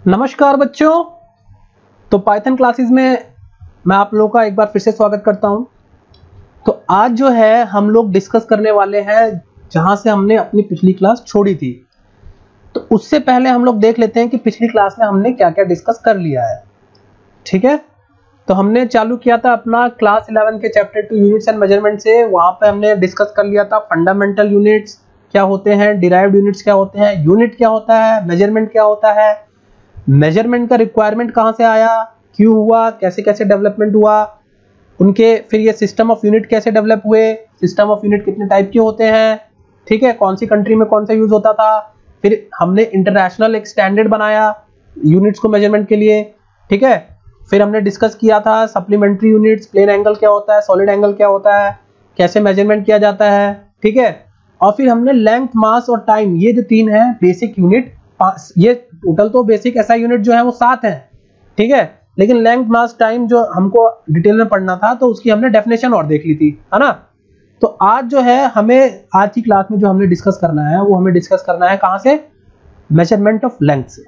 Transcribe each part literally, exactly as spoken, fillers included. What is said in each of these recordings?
नमस्कार बच्चों। तो पाइथन क्लासेस में मैं आप लोगों का एक बार फिर से स्वागत करता हूं। तो आज जो है हम लोग डिस्कस करने वाले हैं जहां से हमने अपनी पिछली क्लास छोड़ी थी। तो उससे पहले हम लोग देख लेते हैं कि पिछली क्लास में हमने क्या क्या डिस्कस कर लिया है। ठीक है, तो हमने चालू किया था अपना क्लास इलेवन के chapter two units and measurement से। वहां पे हमने डिस्कस कर लिया था फंडामेंटल यूनिट्स क्या होते हैं, डिराइव्ड यूनिट्स क्या होते हैं, यूनिट क्या होता है, मेजरमेंट क्या होता है, मेजरमेंट का रिक्वायरमेंट कहां से आया, क्यों हुआ, कैसे कैसे डेवलपमेंट हुआ उनके, फिर ये सिस्टम ऑफ यूनिट कैसे डेवलप हुए, सिस्टम ऑफ यूनिट कितने टाइप के होते हैं, ठीक है, कौन सी कंट्री में कौन सा यूज होता था। फिर हमने इंटरनेशनल एक स्टैंडर्ड बनाया यूनिट्स को मेजरमेंट के लिए। ठीक है, फिर हमने डिस्कस किया था सप्लीमेंट्री यूनिट्स, प्लेन एंगल क्या होता है, सॉलिड एंगल क्या होता है, कैसे मेजरमेंट किया जाता है। ठीक है, और फिर हमने लेंथ, मास और टाइम, ये जो तीन है बेसिक यूनिट, ये टोटल तो बेसिक एसआई यूनिट जो है वो सात है। ठीक है, लेकिन लेंथ, मास, टाइम जो हमको डिटेल में पढ़ना था तो उसकी हमने डेफिनेशन और देख ली थी, है ना। तो आज जो है हमें आज की क्लास में जो हमने डिस्कस करना है वो हमें डिस्कस करना है कहां से, मेजरमेंट ऑफ लेंथ से।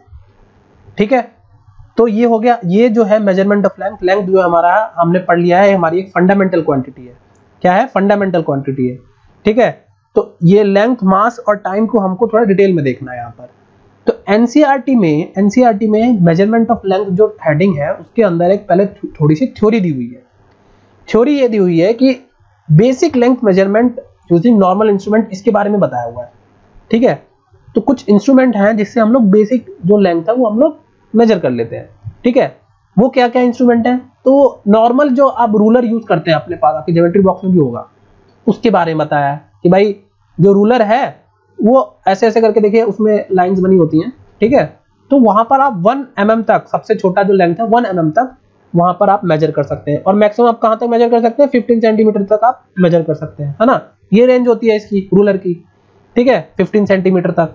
ठीक है, तो ये हो गया, ये जो है मेजरमेंट ऑफ लेंथ। लेंथ जो हमारा हमने पढ़ लिया है, हमारी एक फंडामेंटल क्वांटिटी है। क्या है? फंडामेंटल क्वांटिटी है। ठीक है, तो ये लेंथ, मास और टाइम को हमको थोड़ा डिटेल में देखना है यहाँ पर। तो एनसीईआरटी में एनसीईआरटी में मेजरमेंट ऑफ लेंथ जो हेडिंग है उसके अंदर एक पहले थोड़ी सी थ्योरी दी हुई है। थ्योरी ये दी हुई है कि basic length measurement using normal instrument, इसके बारे में बताया हुआ है। ठीक है, तो कुछ इंस्ट्रूमेंट हैं जिससे हम लोग बेसिक जो लेंथ है वो हम लोग मेजर कर लेते हैं। ठीक है, वो क्या क्या इंस्ट्रूमेंट है? तो नॉर्मल जो आप रूलर यूज करते हैं अपने पास, आपकी ज्योमेट्री बॉक्स में भी होगा, उसके बारे में बताया कि भाई जो रूलर है वो ऐसे ऐसे करके देखिए उसमें लाइंस बनी होती हैं। ठीक है, तो वहां पर आप वन एम एम तक, सबसे छोटा जो लेंथ है वन एम एम तक वहां पर आप मेजर कर सकते हैं, और मैक्सिमम आप कहां तक मेजर कर सकते हैं, फिफ्टीन सेंटीमीटर तक आप मेजर कर सकते हैं, है ना। ये रेंज होती है इसकी रूलर की। ठीक है, फिफ्टीन सेंटीमीटर तक।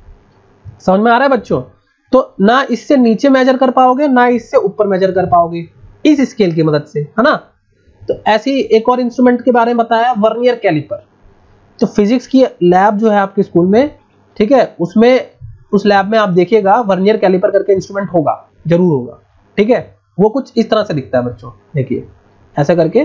समझ में आ रहा है बच्चों? तो ना इससे नीचे मेजर कर पाओगे ना इससे ऊपर मेजर कर पाओगे इस स्केल की मदद से, है ना। तो ऐसी एक और इंस्ट्रूमेंट के बारे में बताया, वर्नियर कैलिपर। तो फिजिक्स की लैब जो है आपके स्कूल में, ठीक है, उसमें उस लैब में आप देखिएगा वर्नियर कैलिपर करके इंस्ट्रूमेंट होगा, जरूर होगा। ठीक है, वो कुछ इस तरह से दिखता है बच्चों, देखिए ऐसा करके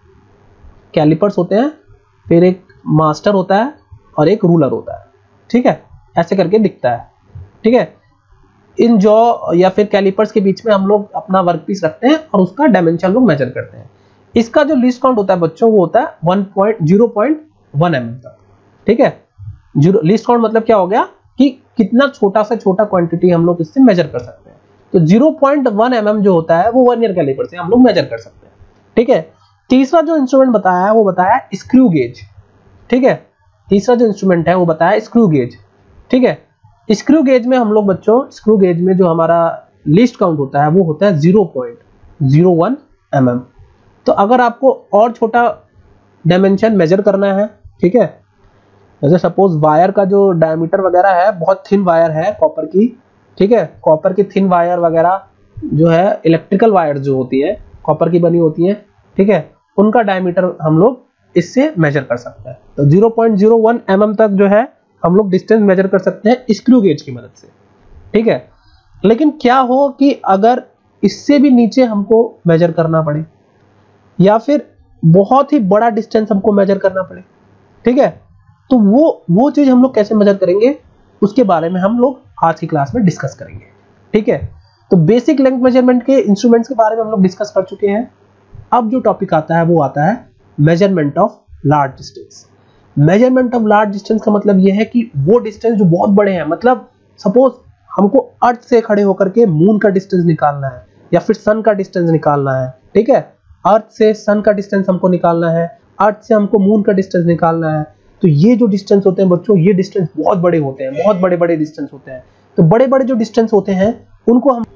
कैलिपर्स होते हैं, फिर एक मास्टर होता है और एक रूलर होता है। ठीक है, ऐसे करके दिखता है। ठीक है, इन जॉ या फिर कैलिपर्स के बीच में हम लोग अपना वर्कपीस रखते हैं और उसका डायमेंशन लोग मेजर करते हैं। इसका जो लीस्ट काउंट होता है बच्चों वो होता है one point zero point one M M तक। ठीक है, जीरो लीस्ट काउंट मतलब क्या हो गया कि कितना छोटा से छोटा क्वांटिटी हम लोग इससे मेजर कर सकते हैं। तो zero point one M M जो होता है वो वर्नियर कैलिपर से हम लोग मेजर कर सकते हैं। ठीक है, तीसरा जो इंस्ट्रूमेंट बताया है वो बताया स्क्रू गेज। ठीक है, तीसरा जो इंस्ट्रूमेंट है वो बताया स्क्रू गेज। ठीक है, स्क्रू गेज में हम लोग बच्चों, स्क्रू गेज में जो हमारा लीस्ट काउंट होता है वो होता है zero point zero one M M. तो अगर आपको और छोटा डायमेंशन मेजर करना है, ठीक है, जैसे सपोज वायर का जो डायमीटर वगैरह है, बहुत थिन वायर है कॉपर की, ठीक है, कॉपर की थिन वायर वगैरह जो है, इलेक्ट्रिकल वायर जो होती है कॉपर की बनी होती है, ठीक है, उनका डायमीटर हम लोग इससे मेजर कर सकते हैं। तो zero point zero one M M तक जो है हम लोग डिस्टेंस मेजर कर सकते हैं स्क्रू गेज की मदद से। ठीक है, लेकिन क्या हो कि अगर इससे भी नीचे हमको मेजर करना पड़े या फिर बहुत ही बड़ा डिस्टेंस हमको मेजर करना पड़े, ठीक है, तो वो वो चीज हम लोग कैसे मेजर करेंगे उसके बारे में हम लोग आज की क्लास में डिस्कस करेंगे। ठीक है, तो बेसिक लेंथ मेजरमेंट के इंस्ट्रूमेंट्स के बारे में हम लोग डिस्कस कर चुके हैं। अब जो टॉपिक आता है वो आता है measurement of large distance. Measurement of large distance का मतलब यह है कि वो डिस्टेंस जो बहुत बड़े हैं, मतलब सपोज हमको अर्थ से खड़े होकर के मून का डिस्टेंस निकालना है या फिर सन का डिस्टेंस निकालना है। ठीक है, अर्थ से सन का डिस्टेंस हमको निकालना है, अर्थ से हमको मून का डिस्टेंस निकालना है। तो ये जो डिस्टेंस होते हैं बच्चों, ये डिस्टेंस बहुत बड़े होते हैं, बहुत बड़े बड़े डिस्टेंस होते हैं। तो बड़े बड़े जो डिस्टेंस होते हैं उनको हम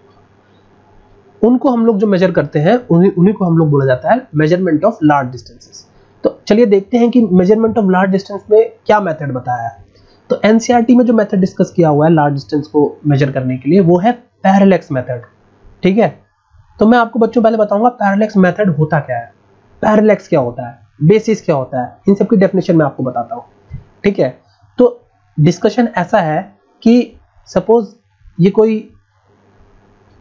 उनको हम लोग जो मेजर करते हैं उन्हीं उन्हीं को हम लोग बोला जाता है मेजरमेंट ऑफ लार्ज डिस्टेंसेस। तो चलिए देखते हैं कि मेजरमेंट ऑफ लार्ज डिस्टेंस में क्या मेथड बताया है। तो एनसीईआरटी में जो मेथड डिस्कस किया हुआ है लार्ज डिस्टेंस को मेजर करने के लिए वो है पैरेलैक्स मेथड। ठीक है, तो मैं आपको बच्चों पहले बताऊंगा पैरेलैक्स मेथड होता क्या है, पैरेलैक्स क्या होता है, बेसिस क्या होता है, इन सब की डेफिनेशन मैं आपको बताता हूँ। ठीक है, तो डिस्कशन ऐसा है कि सपोज ये कोई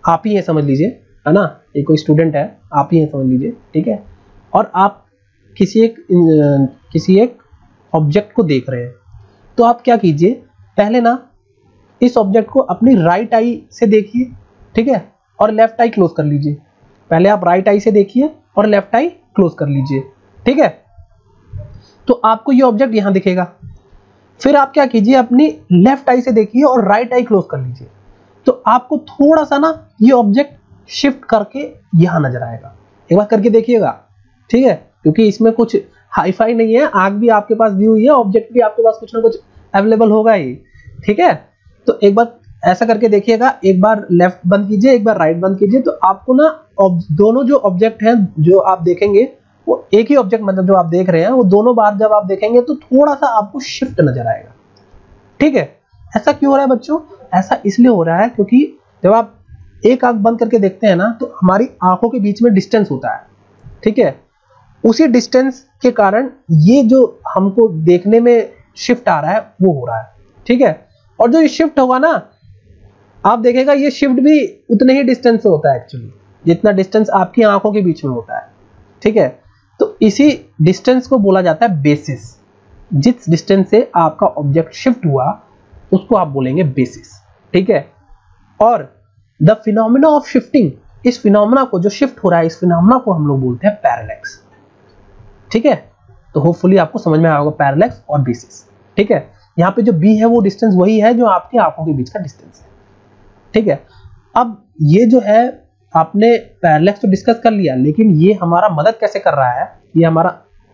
आप ही हैं समझ लीजिए, है ना, ये कोई स्टूडेंट है, आप ही हैं समझ लीजिए, ठीक है, और आप किसी एक किसी एक ऑब्जेक्ट को देख रहे हैं, तो आप क्या कीजिए, पहले ना इस ऑब्जेक्ट को अपनी राइट आई से देखिए, ठीक है, और लेफ्ट आई क्लोज कर लीजिए। पहले आप राइट आई से देखिए और लेफ्ट आई क्लोज कर लीजिए, ठीक है, तो आपको ये ऑब्जेक्ट यहां दिखेगा। फिर आप क्या कीजिए, अपनी लेफ्ट आई से देखिए और राइट आई क्लोज कर लीजिए, तो आपको थोड़ा सा ना ये ऑब्जेक्ट शिफ्ट करके यहां नजर आएगा। एक बार करके देखिएगा, ठीक है, क्योंकि इसमें कुछ हाई फाई नहीं है, आंख भी आपके पास दी हुई है, ऑब्जेक्ट भी आपके पास कुछ ना कुछ अवेलेबल होगा ही, ठीक है। तो एक बार ऐसा करके देखिएगा, एक बार लेफ्ट बंद कीजिए, एक बार राइट बंद कीजिए, तो आपको ना दोनों जो ऑब्जेक्ट हैं जो आप देखेंगे वो एक ही ऑब्जेक्ट, मतलब जो आप देख रहे हैं वो दोनों बार जब आप देखेंगे तो थोड़ा सा आपको शिफ्ट नजर आएगा, ठीक है। ऐसा क्यों हो रहा है बच्चों? ऐसा इसलिए हो रहा है क्योंकि जब आप एक आंख बंद करके देखते हैं ना, तो हमारी आंखों के बीच में डिस्टेंस होता है, ठीक है, उसी डिस्टेंस के कारण ये जो हमको देखने में शिफ्ट आ रहा है वो हो रहा है, ठीक है। और जो ये शिफ्ट होगा ना, आप देखेगा ये शिफ्ट भी उतने ही डिस्टेंस से होता है एक्चुअली, जितना डिस्टेंस आपकी आंखों के बीच में होता है, ठीक है। तो इसी डिस्टेंस को बोला जाता है बेसिस। जिस डिस्टेंस से आपका ऑब्जेक्ट शिफ्ट हुआ उसको आप बोलेंगे बेसिस, ठीक है। और द फिनोमेना ऑफ शिफ्टिंग, इस फिनोमेना को, जो शिफ्ट हो रहा है, इस फिनोमेना को हम लोग बोलते हैं पैरेलैक्स, ठीक है। तो होपफुली आपको समझ में आया होगा पैरेलैक्स और बेसिस, ठीक है। यहाँ पे जो बी है वो डिस्टेंस वही है जो आपकी आंखों के बीच का डिस्टेंस है, ठीक है। अब ये जो है आपने पैरेलैक्स तो डिस्कस कर लिया, लेकिन ये हमारा मदद कैसे कर रहा है, ये हमारा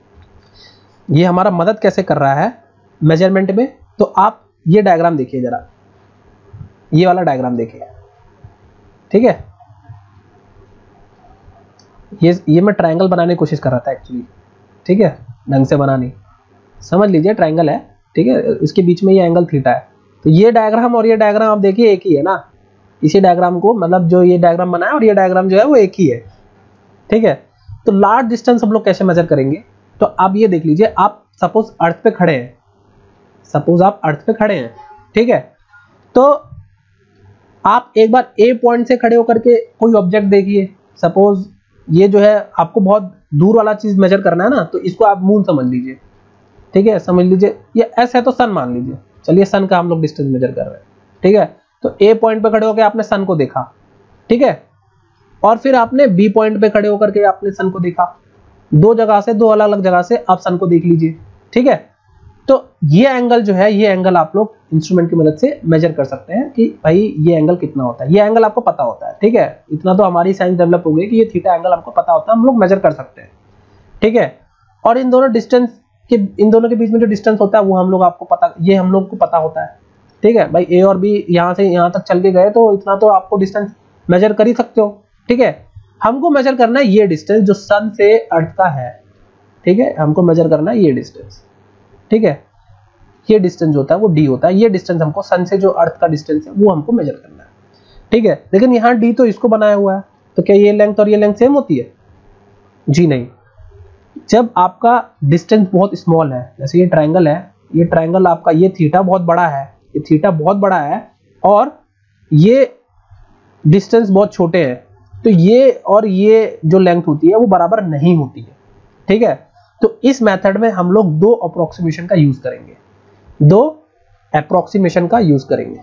ये हमारा मदद कैसे कर रहा है मेजरमेंट में। तो आप ये डायग्राम देखिए जरा, ये वाला डायग्राम देखिए, ठीक है। ये ये मैं ट्रायंगल बनाने की कोशिश कर रहा था एक्चुअली, ठीक है, ढंग से बनानी, समझ लीजिए ट्रायंगल है, ठीक है, इसके बीच में ये एंगल थीटा है। तो ये डायग्राम और ये डायग्राम आप देखिए एक ही है ना, इसी डायग्राम को, मतलब जो ये डायग्राम बनाया और ये डायग्राम जो है वो एक ही है, ठीक है। तो लार्ज डिस्टेंस हम लोग कैसे मेजर करेंगे? तो आप ये देख लीजिए, आप सपोज अर्थ पे खड़े हैं, सपोज आप अर्थ पे खड़े हैं, ठीक है, तो आप एक बार ए पॉइंट से खड़े होकर के कोई ऑब्जेक्ट देखिए। सपोज ये जो है आपको बहुत दूर वाला चीज मेजर करना है ना, तो इसको आप मून समझ लीजिए, ठीक है, समझ लीजिए ये एस है तो सन मान लीजिए, चलिए सन का हम लोग डिस्टेंस मेजर कर रहे हैं, ठीक है। तो ए पॉइंट पे खड़े होकर आपने सन को देखा, ठीक है, और फिर आपने बी पॉइंट पे खड़े होकर के आपने सन को देखा, दो जगह से, दो अलग अलग जगह से आप सन को देख लीजिए, ठीक है। तो ये एंगल जो है, ये एंगल आप लोग इंस्ट्रूमेंट की मदद से मेजर कर सकते हैं कि भाई ये एंगल कितना होता है, ये एंगल आपको पता होता है, ठीक है। इतना तो हमारी साइंस डेवलप हो गई कि ये थीटा एंगल हमको पता होता है, हम लोग मेजर कर सकते हैं, ठीक है। और इन दोनों डिस्टेंस के इन दोनों के बीच में जो डिस्टेंस होता है वो हम लोग आपको पता, ये हम लोग को पता होता है, ठीक है। भाई ए और बी यहाँ से यहाँ तक चल के गए तो इतना तो आपको डिस्टेंस मेजर कर ही सकते हो, ठीक है। हमको मेजर करना है ये डिस्टेंस जो सन से अर्थ का है, ठीक है, हमको मेजर करना है ये डिस्टेंस, ठीक है। ये डिस्टेंस जो होता है वो डी होता है, ये डिस्टेंस हमको सन से जो अर्थ का डिस्टेंस है वो हमको मेजर करना है, ठीक है। लेकिन यहाँ डी तो इसको बनाया हुआ है, तो क्या ये लेंथ और ये लेंथ सेम होती है? जी नहीं। जब आपका डिस्टेंस बहुत स्मॉल है, जैसे ये ट्रायंगल है, ये ट्रायंगल आपका, ये थीटा बहुत बड़ा है, ये थीटा बहुत बड़ा है और ये डिस्टेंस बहुत छोटे हैं, तो ये और ये जो लेंथ होती है वो बराबर नहीं होती है, ठीक है। तो इस मेथड में हम लोग दो अप्रोक्सीमेशन का यूज करेंगे, दो अप्रोक्सीमेशन का यूज करेंगे।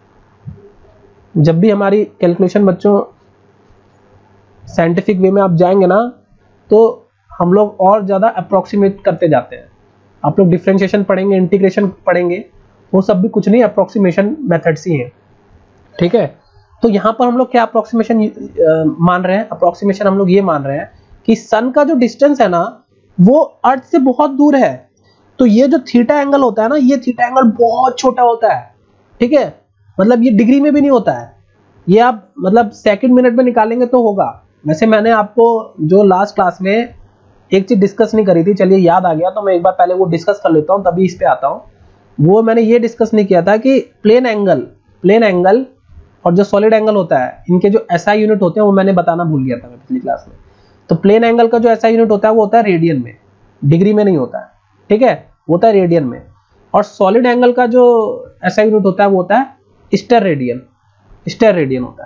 जब भी हमारी कैलकुलेशन बच्चों साइंटिफिक वे में आप जाएंगे ना, तो हम लोग और ज्यादा अप्रोक्सीमेट करते जाते हैं। आप लोग डिफरेंशिएशन पढ़ेंगे, इंटीग्रेशन पढ़ेंगे, वो सब भी कुछ नहीं, अप्रोक्सीमेशन मेथड्स ही हैं, ठीक है। तो यहाँ पर हम लोग क्या अप्रोक्सीमेशन मान रहे हैं? अप्रोक्सीमेशन हम लोग ये मान रहे हैं कि सन का जो डिस्टेंस है ना वो अर्थ से बहुत दूर है, तो ये जो थीटा एंगल होता है ना, ये थीटा एंगल बहुत छोटा होता है, ठीक है, मतलब ये डिग्री में भी नहीं होता है, ये आप मतलब सेकंड मिनट में निकालेंगे तो होगा। वैसे मैंने आपको जो लास्ट क्लास में एक चीज डिस्कस नहीं करी थी, चलिए याद आ गया तो मैं एक बार पहले वो डिस्कस कर लेता हूँ, तभी इस पे आता हूँ। वो मैंने ये डिस्कस नहीं किया था कि प्लेन एंगल प्लेन एंगल और जो सॉलिड एंगल होता है, इनके जो एसआई यूनिट होते हैं वो मैंने बताना भूल गया था मैं पिछली क्लास में। तो प्लेन एंगल का जो एसआई यूनिट होता है वो होता है रेडियन में, डिग्री में नहीं होता है, ठीक है, होता है रेडियन में। और सॉलिड एंगल का जो एसआई यूनिट होता है वो होता है स्टेर रेडियन, स्टेर रेडियन होता है,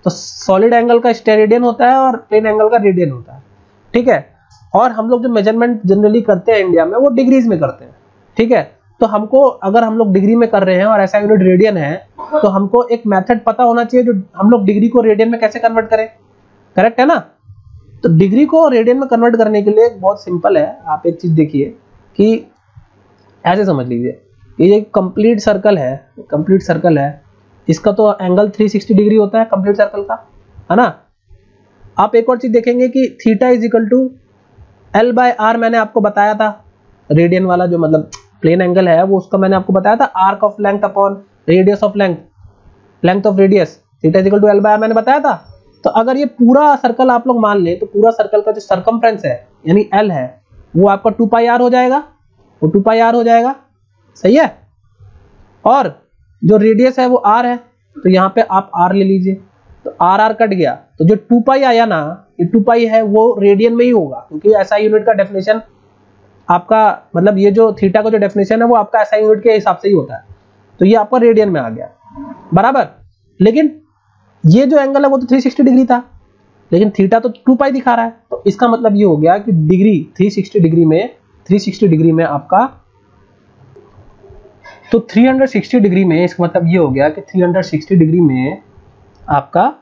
तो सॉलिड एंगल का स्टेरेडियन होता है और प्लेन एंगल का रेडियन होता है, ठीक है। और हम लोग जो मेजरमेंट जनरली करते हैं इंडिया में वो डिग्रीज में करते हैं, ठीक है। तो हमको अगर हम लोग डिग्री में कर रहे हैं और ऐसा यूनिट रेडियन है, तो हमको एक मेथड पता होना चाहिए जो हम लोग डिग्री को रेडियन में कैसे कन्वर्ट करें, करेक्ट है ना। तो डिग्री को रेडियन में कन्वर्ट करने के लिए बहुत सिंपल है। आप एक चीज देखिए कि ऐसे समझ लीजिए, ये एक कंप्लीट सर्कल है, कंप्लीट सर्कल है, इसका तो एंगल तीन सौ साठ डिग्री होता है कंप्लीट सर्कल का, है ना। आप एक और चीज देखेंगे कि theta is equal to L by R, मैंने आपको बताया था रेडियन वाला जो मतलब प्लेन एंगल है वो, उसका मैंने आपको बताया था arc of length upon radius of length, length of radius, theta is equal to L by R मैंने बताया था। तो अगर ये पूरा सर्कल आप लोग मान लें तो पूरा सर्कल का जो सरकमफ्रेंस है यानी एल है वो आपका टू पाई आर हो जाएगा, वो टू पाई आर हो जाएगा, सही है। और जो रेडियस है वो आर है, तो यहाँ पे आप आर ले लीजिए, तो आर आर कट गया, तो जो टू पाई आया ना, ये टू पाई है वो रेडियन में ही होगा, क्योंकि एसआई यूनिट का डेफिनेशन आपका मतलब ये जो थीटा का जो डेफिनेशन है वो आपका एसआई यूनिट के हिसाब से ही होता है, तो ये आपका रेडियन में आ गया बराबर। लेकिन ये जो एंगल है वो तो तीन सौ साठ डिग्री था, लेकिन थीटा तो टू पाई दिखा रहा है, तो इसका मतलब ये हो गया कि डिग्री तीन सौ साठ डिग्री में तीन सौ साठ डिग्री में आपका, तो तीन सौ साठ डिग्री में इसका मतलब ये हो गया कि तीन सौ साठ डिग्री में आपका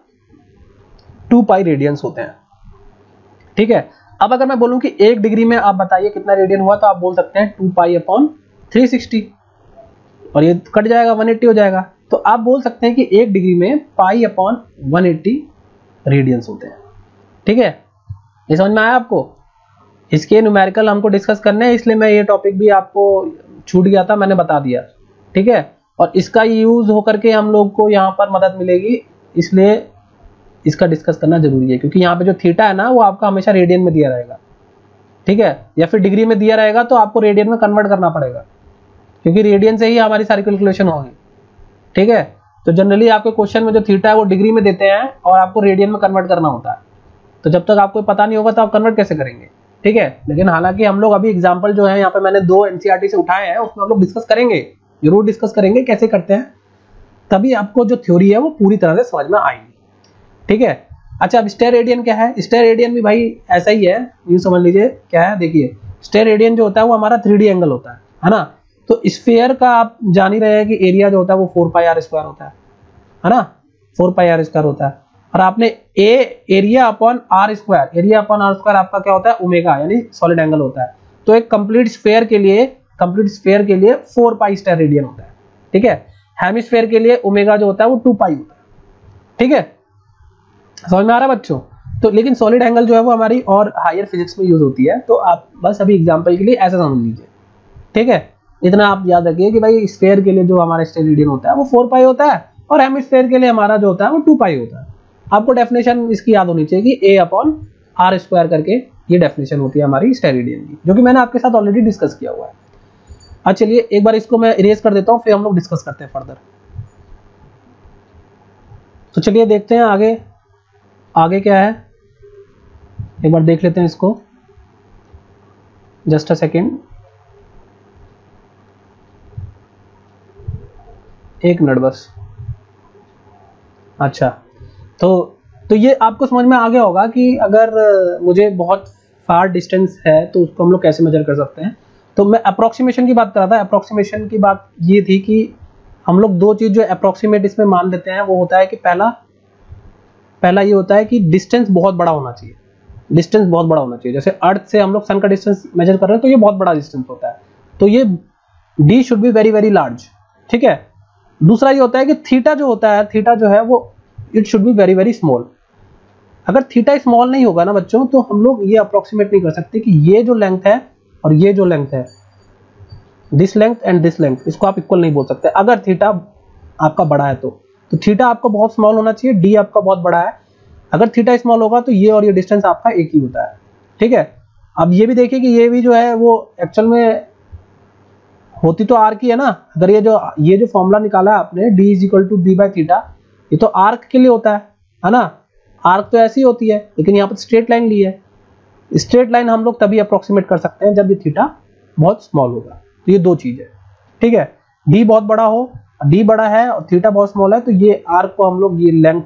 टू पाई रेडियंस होते हैं, ठीक है। अब अगर मैं बोलूं कि एक डिग्री में आप बताइए कितना रेडियन हुआ, तो आप बोल सकते हैं two pi upon three sixty, और ये कट जाएगा वन एट्टी हो जाएगा, तो आप बोल सकते हैं कि एक डिग्री में pi upon one eighty radians होते हैं, ठीक है। ये समझ में आया आपको। इसके न्यूमेरिकल हमको डिस्कस करने हैं, इसलिए मैं ये टॉपिक भी आपको छूट गया था, मैंने बता दिया, ठीक है। और इसका यूज होकर के हम लोग को यहाँ पर मदद मिलेगी, इसलिए इसका डिस्कस करना जरूरी है, क्योंकि यहाँ पे जो थीटा है ना वो आपका हमेशा रेडियन में दिया रहेगा, ठीक है, या फिर डिग्री में दिया रहेगा तो आपको रेडियन में कन्वर्ट करना पड़ेगा, क्योंकि रेडियन से ही हमारी सारी कैलकुलेशन होगी, ठीक है। तो जनरली आपके क्वेश्चन में जो थीटा है वो डिग्री में देते हैं और आपको रेडियन में कन्वर्ट करना होता है, तो जब तक आपको पता नहीं होगा तो आप कन्वर्ट कैसे करेंगे, ठीक है। लेकिन हालांकि हम लोग अभी एग्जाम्पल जो है यहाँ पे मैंने दो एनसीईआरटी से उठाए हैं, उसमें हम लोग डिस्कस करेंगे, जरूर डिस्कस करेंगे कैसे करते हैं, तभी आपको जो थ्योरी है वो पूरी तरह से समझ में आएगी, ठीक है। अच्छा, अब स्टेरेडियन क्या है? स्टेरेडियन भी भाई ऐसा ही है, यूं समझ लीजिए क्या है, देखिए स्टेरेडियन जो होता है वो हमारा थ्री डी एंगल होता है, है ना। तो स्फीयर का आप जान ही रहे हैं कि एरिया जो होता है वो फोर पाई आर स्क्वायर होता है, है ना, फोर पाई आर स्क्वायर होता है। और आपने a area upon R square, area upon R square आपका क्या होता है, ओमेगा, यानी सॉलिड एंगल होता है। तो एक कंप्लीट स्फीयर के लिए कंप्लीट स्फीयर के लिए फोर पाई स्टेरेडियन होता है, ठीक है। हेमिस्फीयर के लिए ओमेगा जो होता है वो टू पाई होता है, ठीक है। समझ में आ रहा है बच्चों। तो लेकिन सॉलिड एंगल जो है वो हमारी और हायर फिजिक्स में यूज होती है, तो आप बस अभी एग्जांपल के लिए ऐसा समझ लीजिए, ठीक है। इतना आप याद रखिए कि भाई स्फीयर के लिए जो हमारा स्टेरेडियन होता है वो फोर पाई होता है, और हेमिस्फीयर के लिए हमारा जो होता है वो टू पाई होता है। आपको डेफिनेशन इसकी याद होनी चाहिए कि ए अपॉन आर स्क्वायर करके ये डेफिनेशन होती है हमारी स्टेरेडियन की, जो कि मैंने आपके साथ ऑलरेडी डिस्कस किया हुआ है। अच्छा चलिए एक बार इसको मैं इरेज कर देता हूँ, फिर हम लोग डिस्कस करते हैं फर्दर। तो चलिए देखते हैं आगे आगे क्या है, एक बार देख लेते हैं इसको, जस्ट अ सेकेंड, एक मिनट बस। अच्छा, तो तो ये आपको समझ में आ गया होगा कि अगर मुझे बहुत फार डिस्टेंस है तो उसको हम लोग कैसे मेजर कर सकते हैं। तो मैं अप्रोक्सीमेशन की बात कर रहा था। अप्रोक्सीमेशन की बात ये थी कि हम लोग दो चीज जो अप्रोक्सीमेट इसमें मान लेते हैं, वो होता है कि पहला पहला ये होता है कि डिस्टेंस बहुत बड़ा होना चाहिए, डिस्टेंस बहुत बड़ा होना चाहिए। जैसे अर्थ से हम लोग सन का डिस्टेंस मेजर कर रहे हैं तो ये बहुत बड़ा डिस्टेंस होता है, तो ये D should be very very large, ठीक है। दूसरा ये होता है कि थीटा जो होता है, थीटा जो है वो it should be very very small. अगर थीटा स्मॉल नहीं होगा ना बच्चों, तो हम लोग ये अप्रोक्सीमेट नहीं कर सकते कि ये जो लेंथ है और ये जो लेंथ है, this length and this length, इसको आप इक्वल नहीं बोल सकते अगर थीटा आपका बड़ा है तो। तो थीटा आपका बहुत स्मॉल होना चाहिए, डी आपका बहुत बड़ा है। अगर थीटा स्मॉल होगा तो ये और ये डिस्टेंस आपका एक ही होता है, ठीक है। अब ये भी देखिए कि ये भी जो है वो एक्चुअल में होती तो आर की है ना। अगर ये जो ये जो फॉर्मूला निकाला है आपने D is equal to B by theta, ये तो आर्क के लिए होता है है ना। आर्क तो ऐसी होती है, लेकिन यहाँ पर स्ट्रेट लाइन ली है। स्ट्रेट लाइन हम लोग तभी अप्रोक्सीमेट कर सकते हैं जब ये थीटा बहुत स्मॉल होगा। तो ये दो चीज है, ठीक है। डी बहुत बड़ा हो, डी बड़ा है और थीटा बहुत स्मॉल है, तो ये आर्क को हम लोग ये लेंथ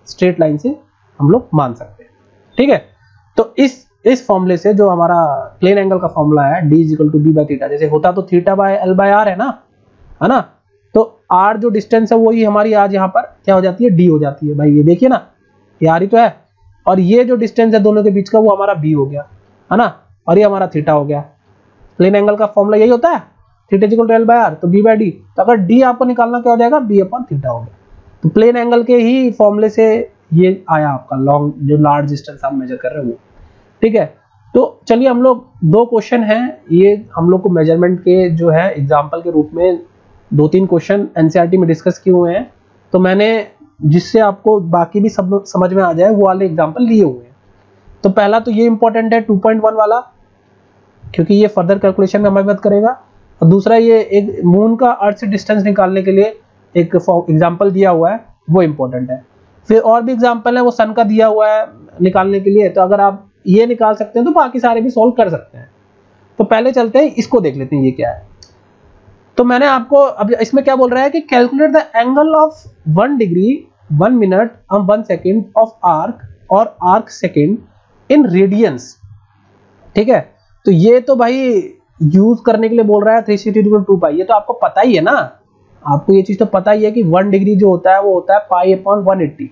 स्ट्रेट लाइन से हम लोग मान सकते हैं। ठीक है, तो इस इस फॉर्मूले से जो हमारा प्लेन एंगल का फॉर्मूला है d is equal to B by theta, जैसे होता तो theta by L by R है ना, है ना, तो r जो डिस्टेंस है वही हमारी आज यहाँ पर क्या हो जाती है, d हो जाती है। भाई ये देखिए ना, ये r ही तो है, और ये जो डिस्टेंस है दोनों के बीच का वो हमारा b हो गया, है ना, और ये हमारा थीटा हो गया। प्लेन एंगल का फॉर्मूला यही होता है, theta is equal to L by R, तो b बाय d, तो अगर d आपको निकालना क्या हो जाएगा, b अपॉन थीटा हो गया। तो प्लेन एंगल के ही फॉर्मूले से ये आया आपका लॉन्ग जो लार्ज डिस्टेंस आप मेजर कर रहे हो वो। ठीक है, तो चलिए हम लोग दो क्वेश्चन हैं, ये हम लोग को मेजरमेंट के जो है एग्जांपल के रूप में दो तीन क्वेश्चन एनसीईआरटी में डिस्कस किए हुए हैं, तो मैंने जिससे आपको बाकी भी सब समझ में आ जाए वो वाले एग्जांपल लिए हुए हैं। तो पहला तो ये इंपॉर्टेंट है टू पॉइंट वन वाला, क्योंकि ये फर्दर कैलकुलेशन में हमारी मदद करेगा, और दूसरा ये एक मून का अर्थ से डिस्टेंस निकालने के लिए एक एग्जाम्पल दिया हुआ है, वो इंपॉर्टेंट है। फिर और भी एग्जाम्पल है वो सन का दिया हुआ है निकालने के लिए, तो अगर आप ये निकाल सकते हैं तो बाकी सारे भी सॉल्व कर सकते हैं। तो पहले चलते हैं इसको देख लेते हैं ये क्या है। तो मैंने आपको अब इसमें क्या बोल रहा है कि calculate the angle of one degree one minute और वन सेकेंड ऑफ आर्क और आर्क सेकेंड इन रेडियंस। ठीक है, तो ये तो भाई यूज करने के लिए बोल रहा है three sixty degree two pi, ये तो आपको पता ही है ना, आपको ये चीज तो पता ही है कि वन डिग्री जो होता है वो होता है पाई अपॉन वन एट्टी,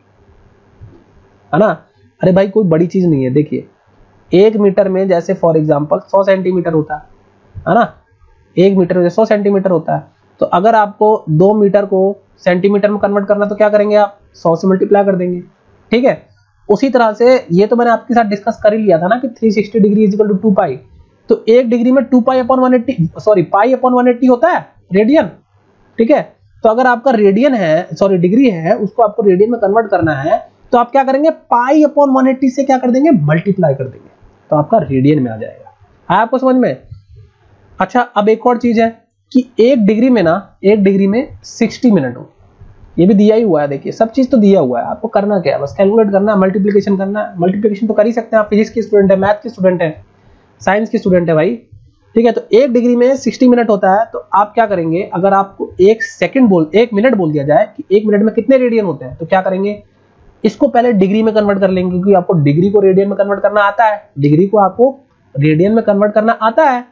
है ना। अरे भाई कोई बड़ी चीज नहीं है, देखिए एक मीटर में जैसे फॉर एग्जांपल सौ सेंटीमीटर होता है, है ना, एक मीटर में सौ सेंटीमीटर होता है, तो अगर आपको दो मीटर को सेंटीमीटर में कन्वर्ट करना तो क्या करेंगे आप, सौ से मल्टीप्लाई कर देंगे। ठीक है, उसी तरह से ये तो मैंने आपके साथ डिस्कस कर ही लिया था ना कि three sixty degree is equal to two pi, तो एक डिग्री में two pi upon one eighty sorry pi upon one eighty होता है रेडियन। ठीक है, तो अगर आपका रेडियन है सॉरी डिग्री है, उसको आपको रेडियन में कन्वर्ट करना है, तो आप क्या करेंगे, पाई अपॉन वन एट्टी से क्या कर देंगे, मल्टीप्लाई कर देंगे, तो आपका रेडियन में आ जाएगा। है आपको समझ में? अच्छा, अब एक और चीज है कि एक डिग्री में ना एक डिग्री में सिक्सटी मिनट हो, ये भी दिया ही हुआ है। देखिए सब चीज तो दिया हुआ है, आपको करना क्या है, बस कैलकुलेट करना है, मल्टीप्लिकेशन करना है। मल्टीप्लिकेशन तो कर ही सकते हैं आप, फिजिक्स के स्टूडेंट है, मैथ के स्टूडेंट है, साइंस के स्टूडेंट है भाई। ठीक है, तो एक डिग्री में सिक्सटी मिनट होता है, तो आप क्या करेंगे, अगर आपको एक सेकंड बोल एक मिनट बोल दिया जाए कि एक मिनट में कितने रेडियन होते हैं, तो क्या करेंगे, इसको पहले डिग्री में कन्वर्ट कर लेंगे, क्योंकि आपको डिग्री को रेडियन में कन्वर्ट करना आता है, डिग्री को आपको रेडियन में कन्वर्ट करना आता है,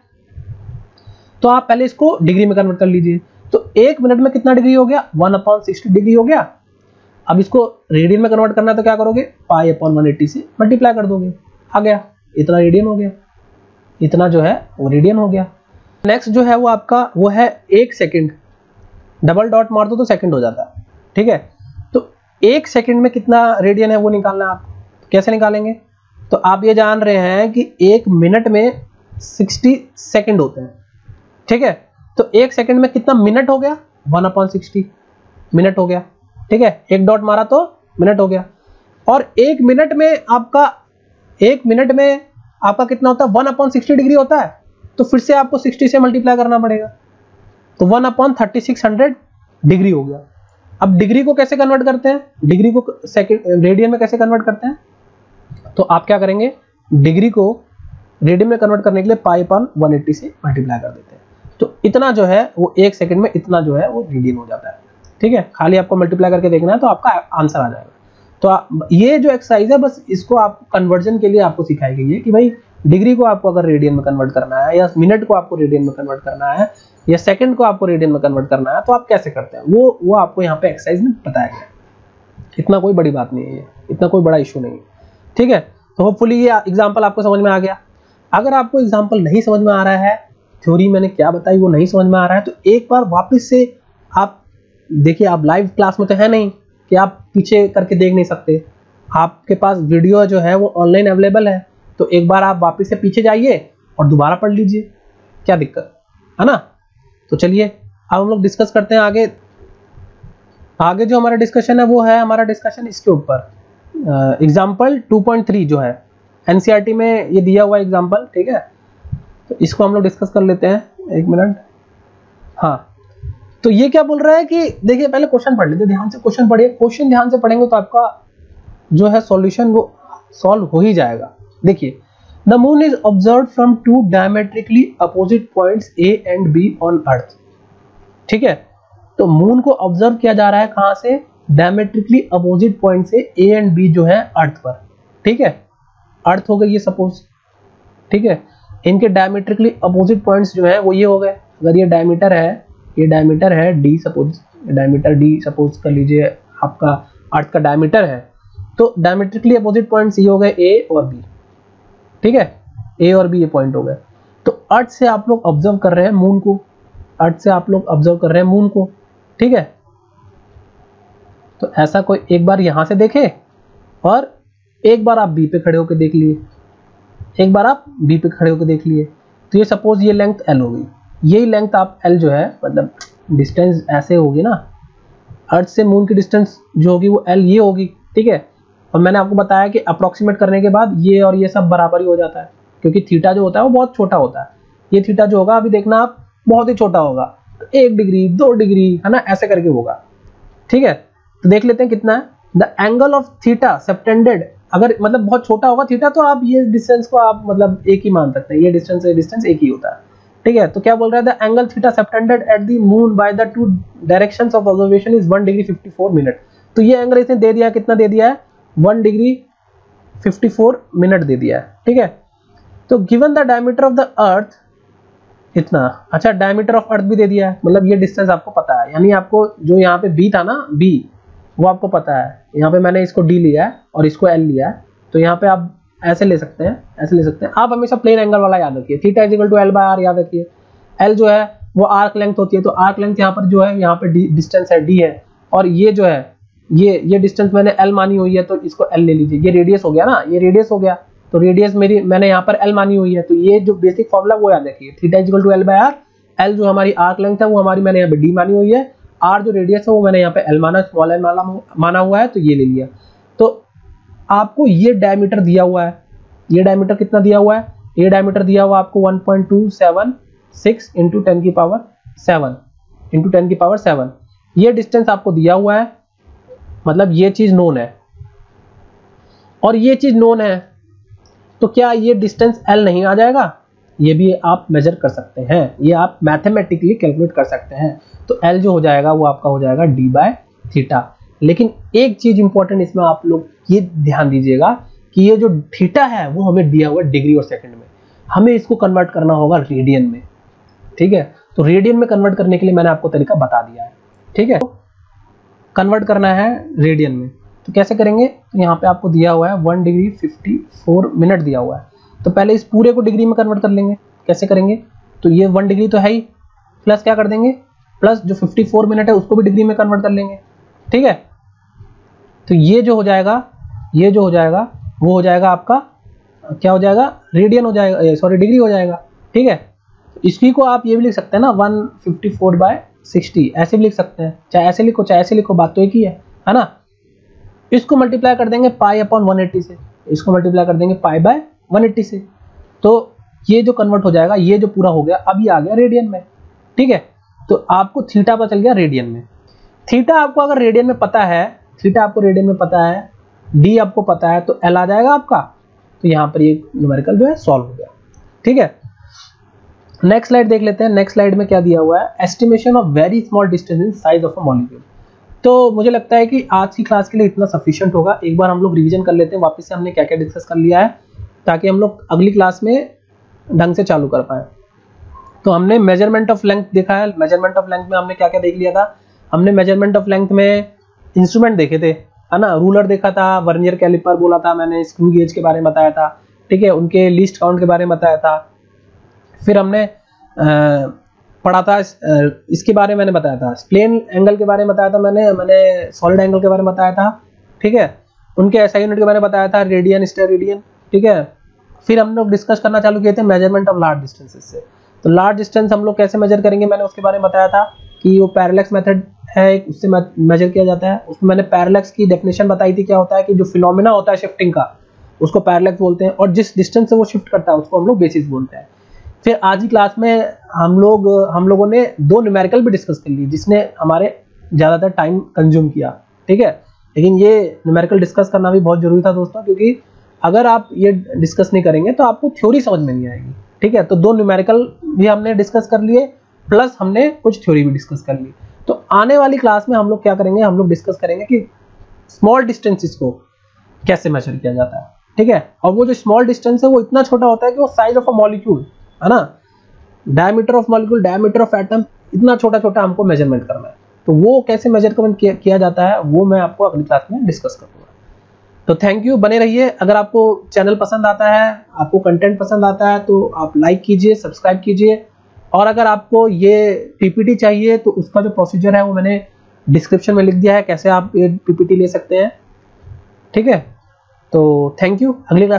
तो आप पहले इसको डिग्री में कन्वर्ट कर लीजिए। तो एक मिनट में कितना डिग्री हो गया, वन अपॉन सिक्सटी डिग्री हो गया। अब इसको रेडियन में कन्वर्ट करना है तो क्या करोगे, पाई अपॉन वन एट्टी से मल्टीप्लाई कर दोगे, आ गया, इतना रेडियन हो गया, इतना जो है वो रेडियन हो गया। नेक्स्ट जो है वो आपका वो है एक सेकंड, डबल डॉट मार दो तो सेकंड हो जाता है। ठीक है, तो एक सेकंड में कितना रेडियन है वो निकालना है आपको। कैसे निकालेंगे, तो आप ये जान रहे हैं कि एक मिनट में सिक्सटी सेकंड होते हैं। ठीक है, तो एक सेकंड में कितना मिनट हो गया, वन अपॉन सिक्सटी मिनट हो गया। ठीक है, एक डॉट मारा तो मिनट हो गया, और एक मिनट में आपका एक मिनट में आपका कितना होता है, वन अपॉन सिक्सटी डिग्री होता है, तो फिर से आपको सिक्सटी से मल्टीप्लाई करना पड़ेगा, तो one upon thirty six hundred degree हो गया। अब डिग्री को कैसे कन्वर्ट करते हैं, डिग्री को सेकंड रेडियन में कैसे कन्वर्ट करते हैं, तो आप क्या करेंगे, डिग्री को रेडियन में कन्वर्ट करने के लिए पाई अपॉन वन एट्टी से मल्टीप्लाई कर देते हैं, तो इतना जो है वो एक सेकंड में इतना जो है वो रेडियन हो जाता है। ठीक है, खाली आपको मल्टीप्लाई करके देखना है तो आपका आंसर आ जाएगा। तो आप, ये जो एक्सरसाइज है बस इसको आप कन्वर्जन के लिए आपको सिखाई गई है कि भाई डिग्री को आपको अगर रेडियन में कन्वर्ट करना है, या मिनट को आपको रेडियन में कन्वर्ट करना है, या सेकंड को आपको रेडियन में कन्वर्ट करना है, तो आप कैसे करते हैं, वो वो आपको यहाँ पे एक्सरसाइज में बताया गया। इतना कोई बड़ी बात नहीं है, इतना कोई बड़ा इशू नहीं है। ठीक है, तो होपफुली ये एग्जाम्पल आपको समझ में आ गया। अगर आपको एग्जाम्पल नहीं समझ में आ रहा है, थ्योरी मैंने क्या बताई वो नहीं समझ में आ रहा है, तो एक बार वापस से आप देखिए, आप लाइव क्लास में तो है नहीं कि आप पीछे करके देख नहीं सकते, आपके पास वीडियो जो है वो ऑनलाइन अवेलेबल है, तो एक बार आप वापस से पीछे जाइए और दोबारा पढ़ लीजिए, क्या दिक्कत है ना। तो चलिए अब हम लोग डिस्कस करते हैं आगे। आगे जो हमारा डिस्कशन है वो है हमारा डिस्कशन इसके ऊपर एग्जाम्पल टू पॉइंट थ्री जो है एनसीईआरटी में ये दिया हुआ एग्जाम्पल। ठीक है, तो इसको हम लोग डिस्कस कर लेते हैं, एक मिनट। हाँ, तो ये क्या बोल रहा है कि देखिए पहले क्वेश्चन पढ़ लेते, ध्यान से क्वेश्चन पढ़िए, क्वेश्चन ध्यान से पढ़ेंगे तो आपका जो है सॉल्यूशन वो सॉल्व हो ही जाएगा। देखिए, the moon is observed from two diametrically opposite points A and B on earth. ठीक है, तो मून को ऑब्जर्व किया जा रहा है कहां से, डायमेट्रिकली अपोजिट पॉइंट से ए एंड बी जो है अर्थ पर, ठीक है, अर्थ हो गई ये सपोज, ठीक है, इनके डायमेट्रिकली अपोजिट पॉइंट्स जो है वो ये हो गए। अगर ये डायमीटर है, ये डायमीटर है D, suppose diameter D suppose कर लीजिए आपका अर्थ का डायमीटर है, तो डायमेट्रिकली अपोजिट पॉइंट्स ये हो गए ए और बी, ठीक है, ए और बी ये पॉइंट हो गए। तो अर्थ से आप लोग ऑब्जर्व कर रहे हैं मून को, अर्थ से आप लोग ऑब्जर्व कर रहे हैं मून को, ठीक है। तो ऐसा कोई एक बार यहां से देखे और एक बार आप बी पे खड़े होकर देख लिए, एक बार आप बी पे खड़े होकर देख लिए। तो ये सपोज ये लेंथ एल हो गई, यही लेंथ आप एल जो है मतलब डिस्टेंस ऐसे होगी ना, अर्थ से मून की डिस्टेंस जो होगी वो एल ये होगी, ठीक है। और मैंने आपको बताया कि अप्रोक्सीमेट करने के बाद ये और ये सब बराबर ही हो जाता है, क्योंकि थीटा जो होता है वो बहुत छोटा होता है। ये थीटा जो होगा अभी देखना आप बहुत ही छोटा होगा, तो एक डिग्री दो डिग्री है ना, ऐसे करके होगा, ठीक है। तो देख लेते हैं कितना है। The angle of theta subtended, अगर मतलब बहुत छोटा होगा थीटा तो आप ये डिस्टेंस को आप मतलब एक ही मान सकते हैं, ये डिस्टेंस ये डिस्टेंस एक ही होता है, ठीक है। तो क्या बोल रहा है, the angle theta subtended at the moon by the two directions of observation is one degree fifty four minute. तो ये एंगल इसने दे दिया है, कितना दे दिया है, one degree fifty four minute दे दिया है, ठीक है। तो given the diameter of the earth इतना, अच्छा डायमीटर ऑफ अर्थ भी दे दिया है, मतलब ये डिस्टेंस आपको पता है, यानी आपको जो यहाँ पे बी था ना, बी वो आपको पता है। यहाँ पे मैंने इसको डी लिया है और इसको एल लिया है, तो यहाँ पे आप ऐसे ले सकते हैं, ऐसे ले सकते हैं। आप हमेशा प्लेन एंगल वाला याद रखिए, theta is equal to L by R याद रखिए। एल जो है वो आर्क लेंथ होती है, तो आर्क लेंथ यहाँ पर जो है यहाँ पे डिस्टेंस है डी है, और ये जो है ये ये डिस्टेंस मैंने एल मानी हुई है, तो इसको एल ले लीजिए। ये रेडियस हो गया ना, ये रेडियस हो गया, तो रेडियस मेरी मैंने यहाँ पर एल मानी हुई है, तो ये जो बेसिक फॉर्मूला वो याद रखिए, theta is equal to L by R. L जो हमारी आर्क लेंथ है वो हमारी मैंने यहाँ पे डी मानी हुई है, आर जो रेडियस है वो मैंने यहाँ पे एल माना, स्मॉल एल माना माना हुआ है, तो ये ले लिया। तो आपको ये डायमीटर दिया हुआ है, ये डायमीटर कितना दिया हुआ है, ये डायमीटर दिया हुआ आपको one point two seven six into ten की पावर सेवन इंटू टेन की पावर सेवन, ये डिस्टेंस आपको दिया हुआ है, मतलब ये चीज नोन है और ये चीज नोन है। तो क्या ये डिस्टेंस एल नहीं आ जाएगा, ये भी आप मेजर कर सकते हैं, ये आप मैथमेटिकली कैलकुलेट कर सकते हैं। तो एल जो हो जाएगा वो आपका हो जाएगा डी बाय थीटा। लेकिन एक चीज इंपॉर्टेंट इसमें आप लोग ये ध्यान दीजिएगा कि ये जो थीटा है वो हमें दिया हुआ है डिग्री और सेकंड में, हमें इसको कन्वर्ट करना होगा रेडियन में, ठीक है। तो रेडियन में कन्वर्ट करने के लिए मैंने आपको तरीका बता दिया है, ठीक है। तो कन्वर्ट करना है रेडियन में, तो कैसे करेंगे, तो यहाँ पे आपको दिया हुआ है one degree fifty four minute दिया हुआ है, तो पहले इस पूरे को डिग्री में कन्वर्ट कर लेंगे। कैसे करेंगे, तो ये वन डिग्री तो है ही, प्लस क्या कर देंगे, प्लस जो फिफ्टी फोर मिनट है उसको भी डिग्री में कन्वर्ट कर लेंगे, ठीक है। तो ये जो हो जाएगा, ये जो हो जाएगा वो हो जाएगा आपका क्या हो जाएगा, रेडियन हो जाएगा, सॉरी डिग्री हो जाएगा, ठीक है। इसकी को आप ये भी लिख सकते हैं ना, one fifty four by sixty, ऐसे भी लिख सकते हैं, चाहे ऐसे लिखो चाहे ऐसे लिखो, बात तो एक ही है, है ना। इसको मल्टीप्लाई कर देंगे पाई अपॉन वन एट्टी से, इसको मल्टीप्लाई कर देंगे पाई बाय वन एट्टी से, तो ये जो कन्वर्ट हो जाएगा, ये जो पूरा हो गया अभी आ गया रेडियन में, ठीक है। तो आपको थीटा पता चल गया रेडियन में। थीटा आपको अगर रेडियन में पता है, थीटा आपको रेडियन में पता है, डी आपको पता है, तो एल आ जाएगा आपका। तो यहाँ पर ये न्यूमेरिकल जो है सॉल्व हो गया, ठीक है। नेक्स्ट स्लाइड देख लेते हैं। नेक्स्ट स्लाइड में क्या दिया हुआ है, estimation of very small distance in size of a molecule. तो मुझे लगता है कि आज की क्लास के लिए इतना सफिशिएंट होगा। एक बार हम लोग रिवीजन कर लेते हैं वापस से हमने क्या क्या डिस्कस कर लिया है, ताकि हम लोग अगली क्लास में ढंग से चालू कर पाए। तो हमने मेजरमेंट ऑफ लेंथ देखा है। मेजरमेंट ऑफ लेंथ में हमने क्या क्या देख लिया था, हमने मेजरमेंट ऑफ लेंथ में इंस्ट्रूमेंट देखे थे, है ना, रूलर देखा था, वर्नियर कैलिपर बोला था मैंने, स्क्रू गेज के बारे में बताया था, ठीक है, उनके लीस्ट काउंट के बारे में बताया था। फिर हमने आ, पढ़ा था इसके बारे में मैंने बताया था, प्लेन एंगल के बारे में बताया था मैंने मैंने सॉलिड एंगल के बारे में बताया था, ठीक है, उनके एसआई यूनिट के बारे में बताया था, रेडियन स्टेरेडियन, ठीक है। फिर हम लोग डिस्कस करना चालू किए थे मेजरमेंट ऑफ लार्ज डिस्टेंसेस से। तो लार्ज डिस्टेंस हम लोग कैसे मेजर करेंगे, मैंने उसके बारे में बताया था कि वो पैरेलैक्स मेथड है, उससे मेजर किया जाता है। उसमें मैंने पैरेलैक्स की डेफिनेशन बताई थी, क्या होता है कि जो फिनोमेना होता है शिफ्टिंग का उसको पैरेलैक्स बोलते हैं, और जिस डिस्टेंस से वो शिफ्ट करता है उसको हम लोग बेसिस बोलते हैं। फिर आज की क्लास में हम लोग हम लोगों ने दो न्यूमेरिकल भी डिस्कस कर ली, जिसने हमारे ज़्यादातर टाइम कंज्यूम किया, ठीक है। लेकिन ये न्यूमेरिकल डिस्कस करना भी बहुत जरूरी था दोस्तों, क्योंकि अगर आप ये डिस्कस नहीं करेंगे तो आपको थ्योरी समझ में नहीं आएगी, ठीक है। तो दो न्यूमेरिकल भी हमने डिस्कस कर लिए, प्लस हमने कुछ थ्योरी भी डिस्कस कर ली। तो आने वाली क्लास में हम लोग क्या करेंगे, हम लोग डिस्कस करेंगे कि स्मॉल डिस्टेंसेस को कैसे मेजर किया जाता है, ठीक है। और वो जो स्मॉल डिस्टेंस है वो इतना छोटा होता है कि वो साइज ऑफ अ मॉलिक्यूल है ना, diameter of molecule, diameter of atom, इतना छोटा छोटा हमको मेजरमेंट करना है। तो वो कैसे मेजरमेंट किया, किया जाता है वो मैं आपको अगली क्लास में डिस्कस करूंगा। तो थैंक यू, बने रहिए। अगर आपको चैनल पसंद आता है, आपको कंटेंट पसंद आता है तो आप लाइक कीजिए, सब्सक्राइब कीजिए। और अगर आपको ये पीपीटी चाहिए तो उसका जो प्रोसीजर है वो मैंने डिस्क्रिप्शन में लिख दिया है, कैसे आप ये पीपीटी ले सकते हैं, ठीक है। तो थैंक यू, अगली क्लास